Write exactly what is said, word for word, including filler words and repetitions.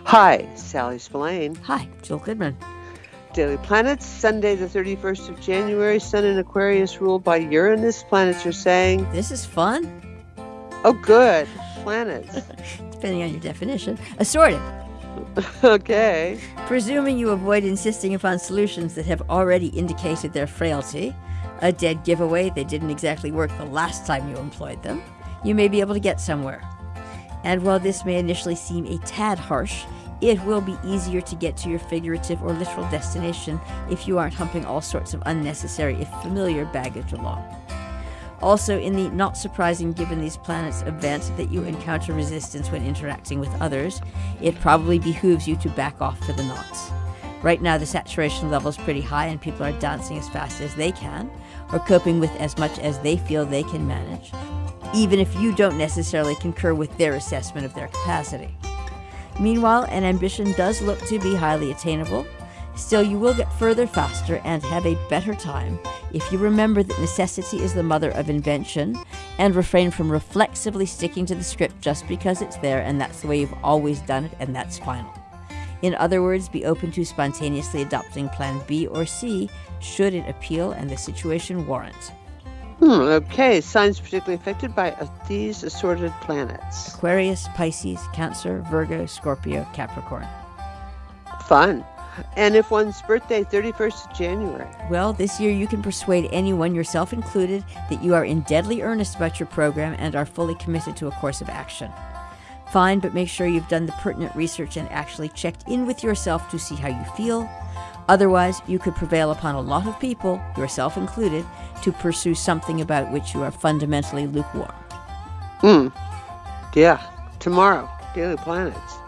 Hi, Sally Spillane. Hi, Jill Goodman. Daily Planets, Sunday the thirty-first of January. Sun in Aquarius ruled by Uranus. Planets are saying... This is fun. Oh, good. Planets. Depending on your definition. Assorted. Okay. Presuming you avoid insisting upon solutions that have already indicated their frailty, a dead giveaway they didn't exactly work the last time you employed them, you may be able to get somewhere. And while this may initially seem a tad harsh, it will be easier to get to your figurative or literal destination if you aren't humping all sorts of unnecessary, if familiar, baggage along. Also, in the not surprising given these planets event that you encounter resistance when interacting with others, it probably behooves you to back off for the nonce. Right now the saturation level is pretty high and people are dancing as fast as they can, or coping with as much as they feel they can manage, even if you don't necessarily concur with their assessment of their capacity. Meanwhile, an ambition does look to be highly attainable. Still, you will get further faster and have a better time if you remember that necessity is the mother of invention and refrain from reflexively sticking to the script just because it's there and that's the way you've always done it and that's final. In other words, be open to spontaneously adopting plan B or C should it appeal and the situation warrant. Hmm, okay, signs particularly affected by these assorted planets. Aquarius, Pisces, Cancer, Virgo, Scorpio, Capricorn. Fun. And if one's birthday, thirty-first of January? Well, this year you can persuade anyone, yourself included, that you are in deadly earnest about your program and are fully committed to a course of action. Fine, but make sure you've done the pertinent research and actually checked in with yourself to see how you feel. Otherwise, you could prevail upon a lot of people, yourself included, to pursue something about which you are fundamentally lukewarm. Hmm. Yeah. Tomorrow, Daily Planets.